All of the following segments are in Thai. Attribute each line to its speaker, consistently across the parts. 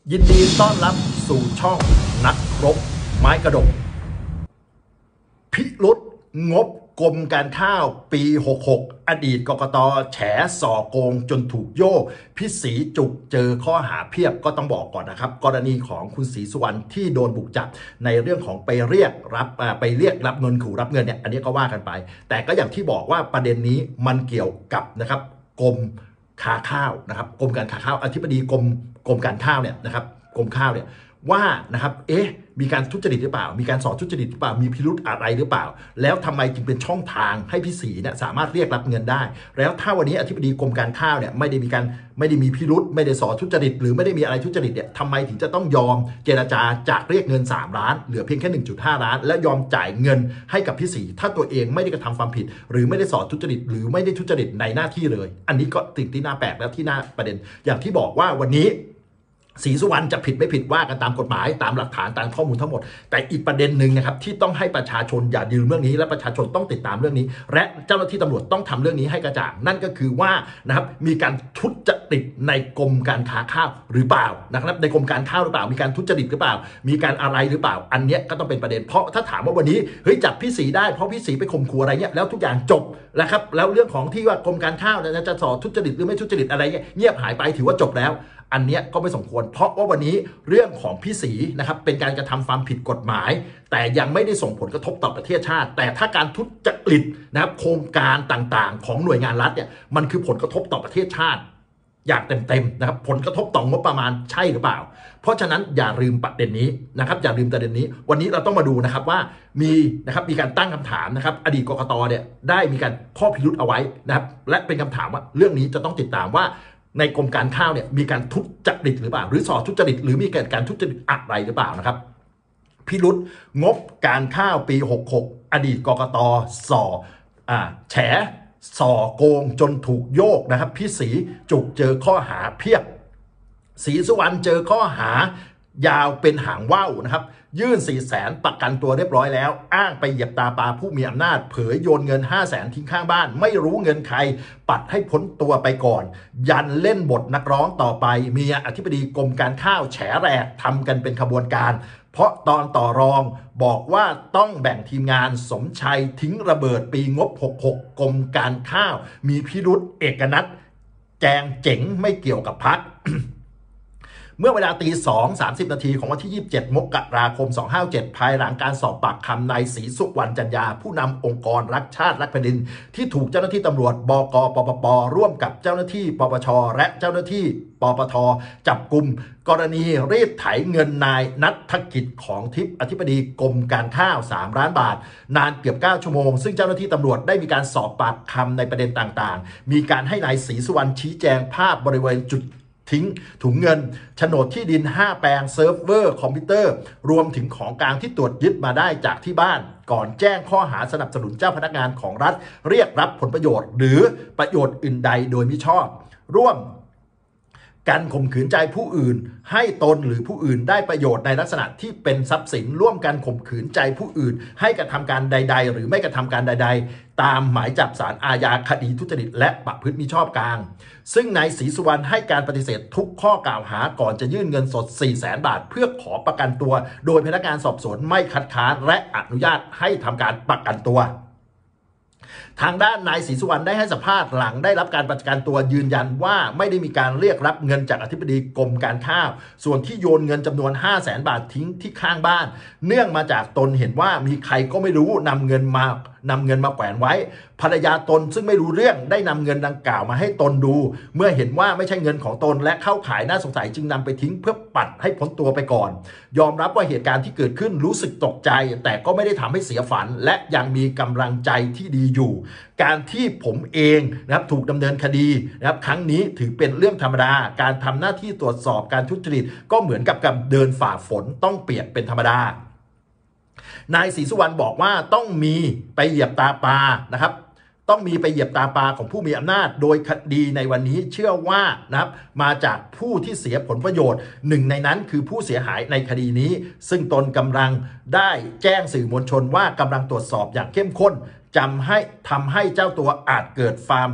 Speaker 1: ยินดีต้อนรับสู่ช่องนักรบไม้กระดกพิรุษงบกรมการข้าวปี 66 อดีตกกต.แฉส่อโกงจนถูกโยกพี่ศรีจุกเจอข้อหาเพียบก็ต้องบอกก่อนนะครับกรณีของคุณศรีสุวรรณที่โดนบุกจับในเรื่องของไปเรียกรับเงินขู่รับเงินเนี่ยอันนี้ก็ว่ากันไปแต่ก็อย่างที่บอกว่าประเด็นนี้มันเกี่ยวกับนะครับกรมค้าข้าวนะครับกรมการค้าข้าวอธิบดีกรมการข้าวเนี่ยนะครับกรมข้าวเนี่ยว่านะครับมีการทุจริตหรือเปล่ามีการส่อทุจริตหรือเปล่ามีพิรุธอะไรหรือเปล่าแล้วทำไมจึงเป็นช่องทางให้พี่ศรีเนี่ยสามารถเรียกรับเงินได้แล้วถ้าวันนี้อธิบดีกรมการข้าวเนี่ยไม่ได้มีพิรุธไม่ได้ส่อทุจริตหรือไม่ได้มีอะไรทุจริตเนี่ยทำไมถึงจะต้องยอมเจรจาจากเรียกเงิน3 ล้านเหลือเพียงแค่ 1.5 ล้านและยอมจ่ายเงินให้กับพี่ศรีถ้าตัวเองไม่ได้กระทำความผิดหรือไม่ได้ส่อทุจริตหรือไม่ได้ทุจริตในหน้าที่เลยอันนี้ก็ติดที่น่าแปลกและที่น่าประเด็นอย่างที่บอกว่าวันนี้ศรีสุวรรณจะผิดไม่ผิดว่ากันตามกฎหมายตามหลักฐานตามข้อมูลทั้งหมดแต่อีกประเด็นหนึ่งนะครับที่ต้องให้ประชาชนอย่าลืมเรื่องนี้และประชาชนต้องติดตามเรื่องนี้และเจ้าหน้าที่ตำรวจต้องทำเรื่องนี้ให้กระจ่างนั่นก็คือว่านะครับมีการทุจริตในกรมการค้าข้าวหรือเปล่านะครับในกรมการข้าวหรือเปล่ามีการทุจริตหรือเปล่ามีการอะไรหรือเปล่าอันนี้ก็ต้องเป็นประเด็นเพราะถ้าถามว่าวันนี้จับพี่ศรีได้เพราะพี่ศรีไปข่มขู่อะไรเงี้ยแล้วทุกอย่างจบแล้วครับแล้วเรื่องของที่ว่ากรมการข้าวจะส่อทุจริตหรือไม่ทุจริตอะไรเงียบหายไปถือว่าจบแล้วอันนี้ก็ไม่สมควรเพราะว่าวันนี้เรื่องของพี่ศรีนะครับเป็นการกระทำความผิดกฎหมายแต่ยังไม่ได้ส่งผลกระทบต่อประเทศชาติแต่ถ้าการทุจริตนะครับโครงการต่างๆของหน่วยงานรัฐเนี่ยมันคือผลกระทบต่อประเทศชาติอย่างเต็มๆนะครับผลกระทบต่องบประมาณใช่หรือเปล่าเพราะฉะนั้นอย่าลืมประเด็นนี้นะครับอย่าลืมประเด็นนี้วันนี้เราต้องมาดูนะครับว่ามีการตั้งคำถามนะครับอดีตกกต.เนี่ยได้มีการข้อพิรุธเอาไว้นะครับและเป็นคำถามว่าเรื่องนี้จะต้องติดตามว่าในกรมการข้าวเนี่ยมีการทุจริตหรือเปล่าหรือส่อทุจริตหรือมีการทุจริตอะไรหรือเปล่านะครับพิรุษงบการข้าวปี 66 อดีตกกต.ส่อแฉส่อโกงจนถูกโยกนะครับพี่ศรีจุกเจอข้อหาเพียบศรีสุวรรณเจอข้อหายาวเป็นหางว่าวนะครับยื่น400,000ประกันตัวเรียบร้อยแล้วอ้างไปเหยียบตาปลาผู้มีอำนาจเผยโยนเงิน500,000ทิ้งข้างบ้านไม่รู้เงินใครปัดให้พ้นตัวไปก่อนยันเล่นบทนักร้องต่อไปเมียอธิบดีกรมการข้าวแฉแรกทำกันเป็นขบวนการเพราะตอนต่อรองบอกว่าต้องแบ่งทีมงานสมชัยทิ้งระเบิดปีงบ 66 กรมการข้าวมีพิรุธเอกนัทแจงเจ๋งไม่เกี่ยวกับพรรค เมื่อเวลา2:30 นาทีของวันที่ 27 มกราคม 257 ภายหลังการสอบปากคำนายศรีสุวรรณจันยาผู้นำองค์กรรักชาติรักแผ่นดินที่ถูกเจ้าหน้าที่ตำรวจบก.ปปป.ร่วมกับเจ้าหน้าที่ปปช.และเจ้าหน้าที่ปปท.จับกุมกรณีรีดไถเงินนายณัฐกิจของทิพย์อธิบดีกรมการข้าว3 ล้านบาทนานเกือบ9 ชั่วโมงซึ่งเจ้าหน้าที่ตำรวจได้มีการสอบปากคำในประเด็นต่างๆมีการให้นายศรีสุวรรณชี้แจงภาพบริเวณจุดทิ้งถุงเงินโฉนดที่ดิน5 แปลงเซิร์ฟเวอร์คอมพิวเตอร์รวมถึงของกลางที่ตรวจยึดมาได้จากที่บ้านก่อนแจ้งข้อหาสนับสนุนเจ้าพนักงานของรัฐเรียกรับผลประโยชน์หรือประโยชน์อื่นใดโดยมิชอบร่วมการข่มขืนใจผู้อื่นให้ตนหรือผู้อื่นได้ประโยชน์ในลักษณะที่เป็นทรัพย์สินร่วมกันข่มขืนใจผู้อื่นให้กระทำการใดๆหรือไม่กระทำการใดๆตามหมายจับศาลอาญาคดีทุจริตและประพฤติมิชอบกลางซึ่งนายศรีสุวรรณให้การปฏิเสธทุกข้อกล่าวหาก่อนจะยื่นเงินสด 400,000 บาทเพื่อขอประกันตัวโดยพนักงานสอบสวนไม่คัดค้านและอนุญาตให้ทำการประกันตัวทางด้านนายศรีสุวรรณได้ให้สัมภาษณ์หลังได้รับการประกันตัวยืนยันว่าไม่ได้มีการเรียกรับเงินจากอธิบดีกรมการข้าวส่วนที่โยนเงินจำนวน500,000 บาททิ้งที่ข้างบ้านเนื่องมาจากตนเห็นว่ามีใครก็ไม่รู้นำเงินมาแขวนไว้ภรรยาตนซึ่งไม่รู้เรื่องได้นำเงินดังกล่าวมาให้ตนดูเมื่อเห็นว่าไม่ใช่เงินของตนและเข้าข่ายน่าสงสัยจึงนำไปทิ้งเพื่อปัดให้พ้นตัวไปก่อนยอมรับว่าเหตุการณ์ที่เกิดขึ้นรู้สึกตกใจแต่ก็ไม่ได้ทำให้เสียฝันและยังมีกำลังใจที่ดีอยู่การที่ผมเองนะครับถูกดำเนินคดีนะครับครั้งนี้ถือเป็นเรื่องธรรมดาการทำหน้าที่ตรวจสอบการทุจริตก็เหมือนกับการเดินฝ่าฝนต้องเปียกเป็นธรรมดานายศรีสุวรรณบอกว่าต้องมีไปเหยียบตาปลานะครับต้องมีไปเหยียบตาปลาของผู้มีอำนาจโดยคดีในวันนี้เชื่อว่านะครับมาจากผู้ที่เสียผลประโยชน์หนึ่งในนั้นคือผู้เสียหายในคดีนี้ซึ่งตนกำลังได้แจ้งสื่อมวลชนว่ากำลังตรวจสอบอย่างเข้มข้นทำให้เจ้าตัวอาจเกิดความ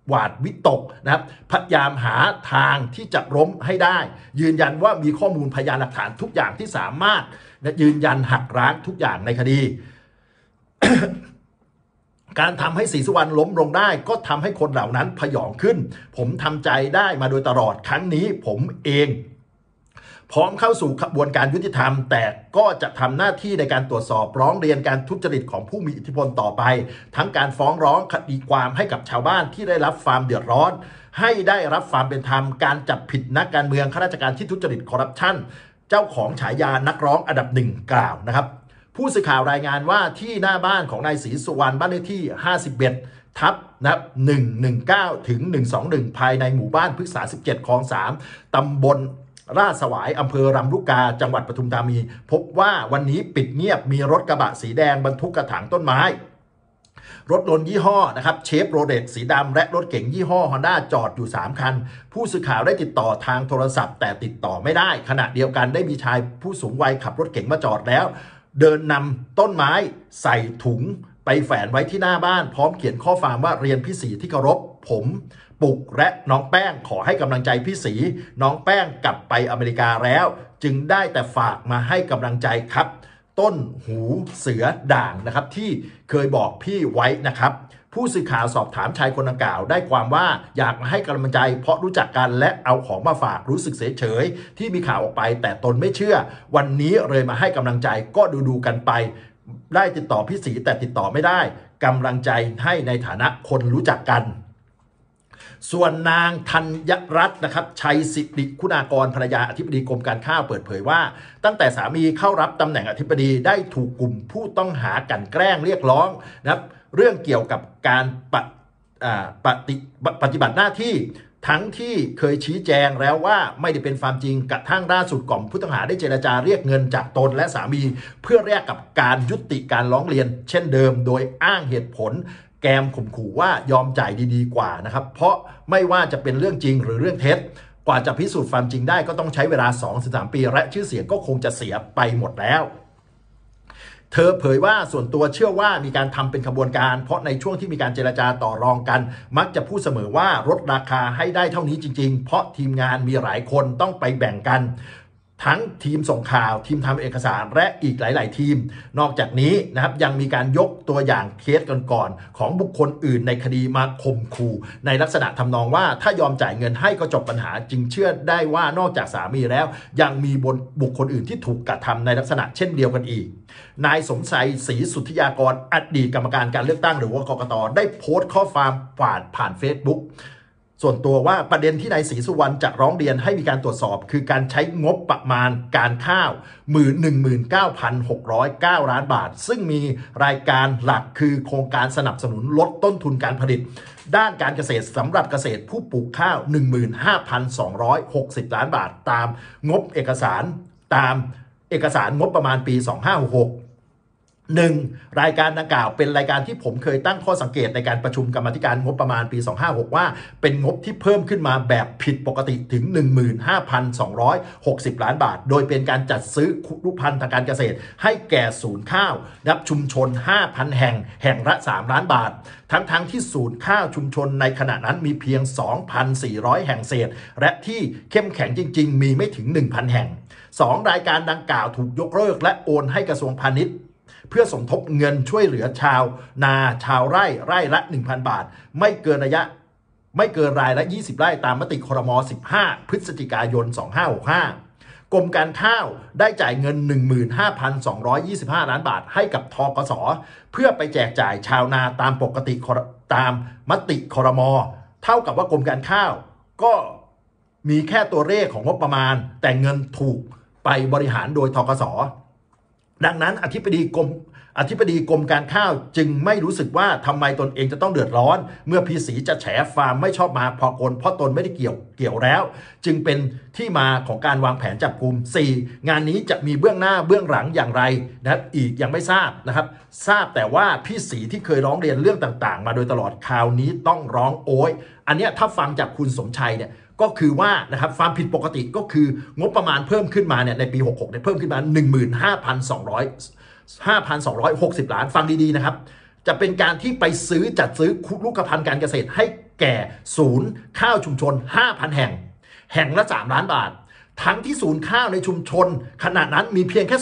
Speaker 1: หวาดวิตกนะครับพยายามหาทางที่จะล้มให้ได้ยืนยันว่ามีข้อมูลพยานหลักฐานทุกอย่างที่สามารถยืนยันหักล้างทุกอย่างในคดี การทำให้ศรีสุวรรณล้มลงได้ก็ทำให้คนเหล่านั้นพยองขึ้นผมทำใจได้มาโดยตลอดครั้งนี้ผมเองพร้อมเข้าสู่กระบวนการยุติธรรมแต่ก็จะทำหน้าที่ในการตรวจสอบร้องเรียนการทุจริตของผู้มีอิทธิพลต่อไปทั้งการฟ้องร้องคดีความให้กับชาวบ้านที่ได้รับความเดือดร้อนให้ได้รับความเป็นธรรมการจับผิดนักการเมืองข้าราชการที่ทุจริตคอร์รัปชันเจ้าของฉายานักร้องอันดับหนึ่งกล่าวนะครับผู้สื่อข่าวรายงานว่าที่หน้าบ้านของนายศรีสุวรรณบ้านเลขที่51ทับนะครับ119ถึง121ภายในหมู่บ้านพฤกษา17คลอง3ตำบลราชสวายอำเภอรำลูกกาจังหวัดปทุมธานีพบว่าวันนี้ปิดเงียบมีรถกระบะสีแดงบรรทุกกระถางต้นไม้รถยนต์ยี่ห้อนะครับเชฟโรเลตสีดำและรถเก๋งยี่ห้อฮอนด้าจอดอยู่3คันผู้สื่อข่าวได้ติดต่อทางโทรศัพท์แต่ติดต่อไม่ได้ขณะเดียวกันได้มีชายผู้สูงวัยขับรถเก๋งมาจอดแล้วเดินนำต้นไม้ใส่ถุงไปแฝนไว้ที่หน้าบ้านพร้อมเขียนข้อความว่าเรียนพี่ศรีที่เคารพผมปุกและน้องแป้งขอให้กำลังใจพี่ศรีน้องแป้งกลับไปอเมริกาแล้วจึงได้แต่ฝากมาให้กำลังใจครับต้นหูเสือด่างนะครับที่เคยบอกพี่ไว้นะครับผู้สื่อข่าวสอบถามชายคนดังกล่าวได้ความว่าอยากมาให้กำลังใจเพราะรู้จักกันและเอาของมาฝากรู้สึกเฉยๆที่มีข่าวออกไปแต่ตนไม่เชื่อวันนี้เลยมาให้กำลังใจก็ดูกันไปได้ติดต่อพี่ศรีแต่ติดต่อไม่ได้กำลังใจให้ในฐานะคนรู้จักกันส่วนนางธัญรัตน์นะครับชัยสิริคุณากรภรรยาอธิบดีกรมการข้าวเปิดเผยว่าตั้งแต่สามีเข้ารับตำแหน่งอธิบดีได้ถูกกลุ่มผู้ต้องหากลั่นแกล้งเรียกร้องนะครับเรื่องเกี่ยวกับการปฏิบัติหน้าที่ทั้งที่เคยชี้แจงแล้วว่าไม่ได้เป็นความจริงกระทั่งล่าสุดกล่อมผู้ต้องหาได้เจรจาเรียกเงินจากตนและสามีเพื่อแลกกับการยุติการร้องเรียนเช่นเดิมโดยอ้างเหตุผลแกมข่มขู่ว่ายอมจ่ายดีๆกว่านะครับเพราะไม่ว่าจะเป็นเรื่องจริงหรือเรื่องเท็จกว่าจะพิสูจน์ความจริงได้ก็ต้องใช้เวลา 2-3 ปีและชื่อเสียงก็คงจะเสียไปหมดแล้วเธอเผยว่าส่วนตัวเชื่อว่ามีการทำเป็นขบวนการเพราะในช่วงที่มีการเจรจาต่อรองกันมักจะพูดเสมอว่าลดราคาให้ได้เท่านี้จริงๆเพราะทีมงานมีหลายคนต้องไปแบ่งกันทั้งทีมส่งข่าวทีมทำเอกสารและอีกหลายๆทีมนอกจากนี้นะครับยังมีการยกตัวอย่างเคสก่อนๆของบุคคลอื่นในคดีมาข่มขู่ในลักษณะทำนองว่าถ้ายอมจ่ายเงินให้ก็จบปัญหาจึงเชื่อได้ว่านอกจากสามีแล้วยังมีบุคคลอื่นที่ถูกกระทำในลักษณะเช่นเดียวกันอีกนายสมชัยศรีสุทธิยากรอดีตกรรมการการเลือกตั้งหรือว่ากกต.ได้โพสต์ข้อความผ่าน Facebookส่วนตัวว่าประเด็นที่นายศรีสุวรรณจะร้องเรียนให้มีการตรวจสอบคือการใช้งบประมาณการข้าว 19,609 ล้านบาทซึ่งมีรายการหลักคือโครงการสนับสนุนลดต้นทุนการผลิตด้านการเกษตรสำหรับเกษตรผู้ปลูกข้าว 15,260 ล้านบาทตามงบเอกสารงบประมาณปี 2566รายการดังกล่าวเป็นรายการที่ผมเคยตั้งข้อสังเกตในการประชุมกรรมาธิการงบประมาณปี 256ว่าเป็นงบที่เพิ่มขึ้นมาแบบผิดปกติถึง 15,260 ล้านบาทโดยเป็นการจัดซื้อครุภัณฑ์ทางการเกษตรให้แก่ศูนย์ข้าวรับชุมชน 5,000 แห่งละ 3 ล้านบาททั้งที่ศูนย์ข้าวชุมชนในขณะนั้นมีเพียง 2,400 แห่งเศษและที่เข้มแข็งจริงๆมีไม่ถึง 1,000 แห่ง2รายการดังกล่าวถูกยกเลิกและโอนให้กระทรวงพาณิชย์เพื่อสมทบเงินช่วยเหลือชาวนาชาวไร่ละ 1,000 บาทไม่เกินรายละ20ไร่ตามมติครม. 15 พฤศจิกายน 2565กรมการข้าวได้จ่ายเงิน 15,225 ล้านบาทให้กับธกส.เพื่อไปแจกจ่ายชาวนาตามมติครม.เท่ากับว่ากรมการข้าวก็มีแค่ตัวเลขของงบประมาณแต่เงินถูกไปบริหารโดยธกส.ดังนั้นอธิบดีกรมการข้าวจึงไม่รู้สึกว่าทำไมตนเองจะต้องเดือดร้อนเมื่อพี่ศรีจะแฉฟาร์มไม่ชอบมาพากลเพราะตนไม่ได้เกี่ยวแล้วจึงเป็นที่มาของการวางแผนจับกุม 4. งานนี้จะมีเบื้องหน้าเบื้องหลังอย่างไรนะครับอีกยังไม่ทราบนะครับทราบแต่ว่าพี่ศรีที่เคยร้องเรียนเรื่องต่างๆมาโดยตลอดคราวนี้ต้องร้องโอยอันนี้ถ้าฟังจากคุณสมชัยเนี่ยก็คือว่านะครับความผิดปกติก็คืองบประมาณเพิ่มขึ้นมาเนี่ยในปี 66เนี่ยเพิ่มขึ้นมา 15,260 ล้านฟังดีๆนะครับจะเป็นการที่ไปจัดซื้อลูกภัณฑ์การเกษตรให้แก่ศูนย์ข้าวชุมชน 5,000 แห่งแห่งละ3 ล้านบาททั้งที่ศูนย์ข้าวในชุมชนขณะนั้นมีเพียงแค่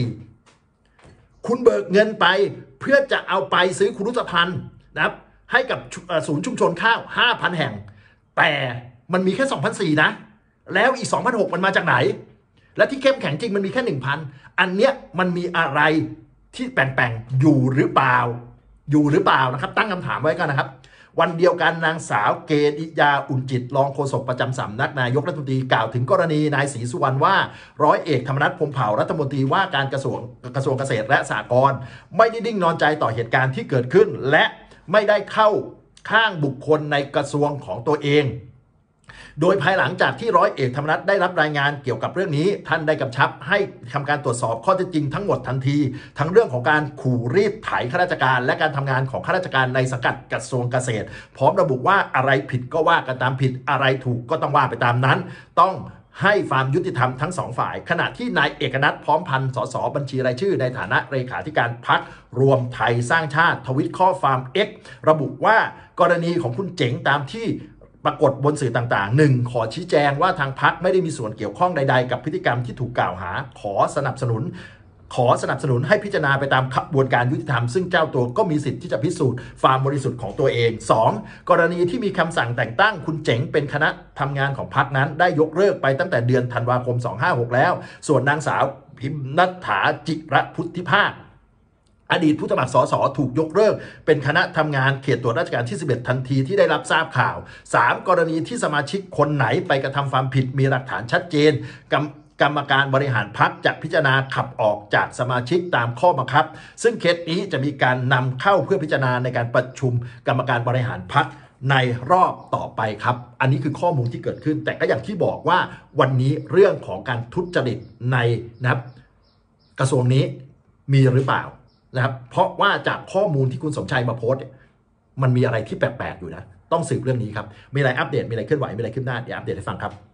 Speaker 1: 2,400 คุณเบิกเงินไปเพื่อจะเอาไปซื้อคุรุษภัณฑ์นะครับให้กับศูนย์ชุมชนข้าว 5,000 แห่งแต่มันมีแค่ 2,400 นะแล้วอีก 2,600 มันมาจากไหนและที่เข้มแข็งจริงมันมีแค่ 1,000 อันเนี้ยมันมีอะไรที่แปลงๆอยู่หรือเปล่านะครับตั้งคำถามไว้กันนะครับวันเดียวกันนางสาวเกณิยาอุ่นจิตรองโฆษกประจำสำนักนายกรัฐมนตรีกล่าวถึงกรณีนายศรีสุวรรณว่าร้อยเอกธรรมนัสพรหมเผ่ารัฐมนตรีว่าการกระทรวงเกษตรและสหกรณ์ไม่ได้นิ่งนอนใจต่อเหตุการณ์ที่เกิดขึ้นและไม่ได้เข้าข้างบุคคลในกระทรวงของตัวเองโดยภายหลังจากที่ร้อยเอกธรรมนัสได้รับรายงานเกี่ยวกับเรื่องนี้ท่านได้กำชับให้ทำการตรวจสอบข้อเท็จจริงทั้งหมดทันทีทั้งเรื่องของการขู่รีดไถข้าราชการและการทำงานของข้าราชการในสังกัดกระทรวงเกษตรพร้อมระบุว่าอะไรผิดก็ว่ากันตามผิดอะไรถูกก็ต้องว่าไปตามนั้นต้องให้ความยุติธรรมทั้งสองฝ่ายขณะที่นายเอกนัทพร้อมพันธ์สสบัญชีรายชื่อในฐานะเลขาธิการพรรครวมไทยสร้างชาติทวิตข้อความ X ระบุว่ากรณีของคุณเจ๋งตามที่ปรากฏบนสื่อต่างๆ 1. ขอชี้แจงว่าทางพรรคไม่ได้มีส่วนเกี่ยวข้องใดๆกับพฤติกรรมที่ถูกกล่าวหาขอสนับสนุนให้พิจารณาไปตามกระบวนการยุติธรรมซึ่งเจ้าตัวก็มีสิทธิ์ที่จะพิสูจน์ความบริสุทธิ์ของตัวเอง 2. กรณีที่มีคำสั่งแต่งตั้งคุณเจ๋งเป็นคณะทำงานของพรรคนั้นได้ยกเลิกไปตั้งแต่เดือนธันวาคม 256 แล้วส่วนนางสาวพิมนัฐฐาจิระพุทธิภาคอดีตผู้สมัครสสถูกยกเลิกเป็นคณะทำงานเขตตรวจราชการที่ 11 ทันทีที่ได้รับทราบข่าว 3. กรณีที่สมาชิกคนไหนไปกระทำความผิดมีหลักฐานชัดเจนกรรมการบริหารพรรคจะพิจารณาขับออกจากสมาชิกตามข้อบังคับซึ่งเคสนี้จะมีการนำเข้าเพื่อพิจารณาในการประชุมกรรมการบริหารพรรคในรอบต่อไปครับอันนี้คือข้อมูลที่เกิดขึ้นแต่ก็อย่างที่บอกว่าวันนี้เรื่องของการทุจริตในนะครับกระทรวงนี้มีหรือเปล่านะครับเพราะว่าจากข้อมูลที่คุณสมชัยมาโพสต์มันมีอะไรที่แปลกๆอยู่นะต้องสืบเรื่องนี้ครับมีอะไรอัปเดตมีอะไรเคลื่อนไหวมีอะไรขึ้นหน้าเดี๋ยวอัปเดตให้ฟังครับ